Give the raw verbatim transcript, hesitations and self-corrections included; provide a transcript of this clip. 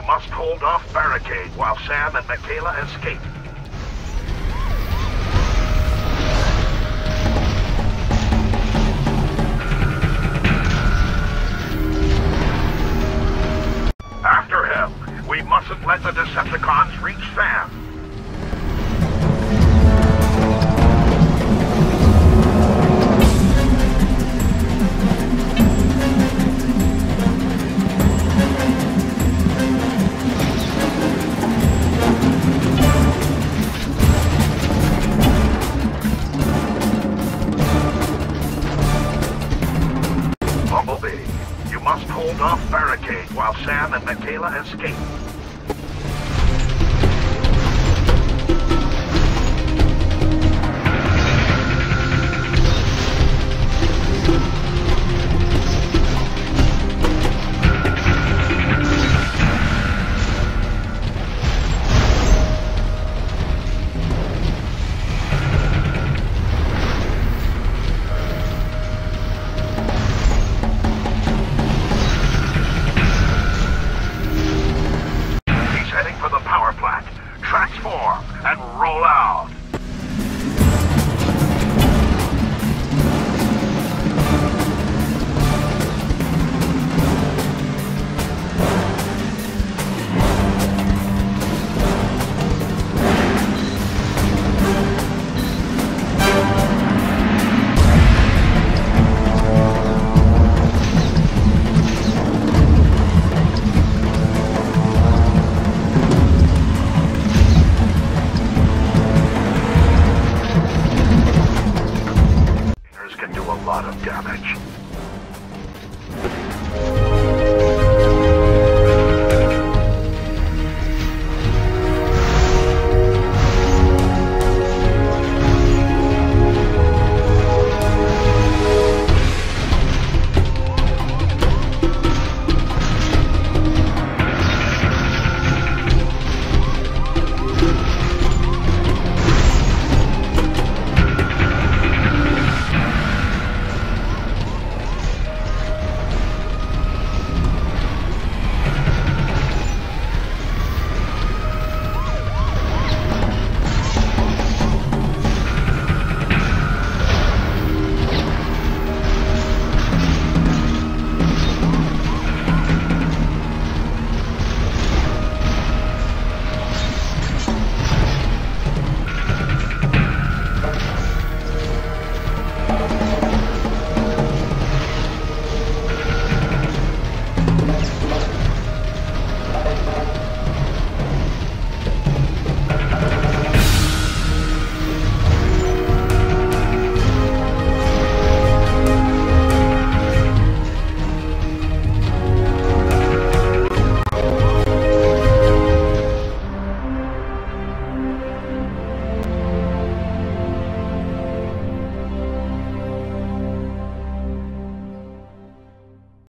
must hold off Barricade while Sam and Michaela escape. After him, we mustn't let the Decepticons reach Sam. Bumblebee, you must hold off Barricade while Sam and Michaela escape. Transform and roll out. Can do a lot of damage.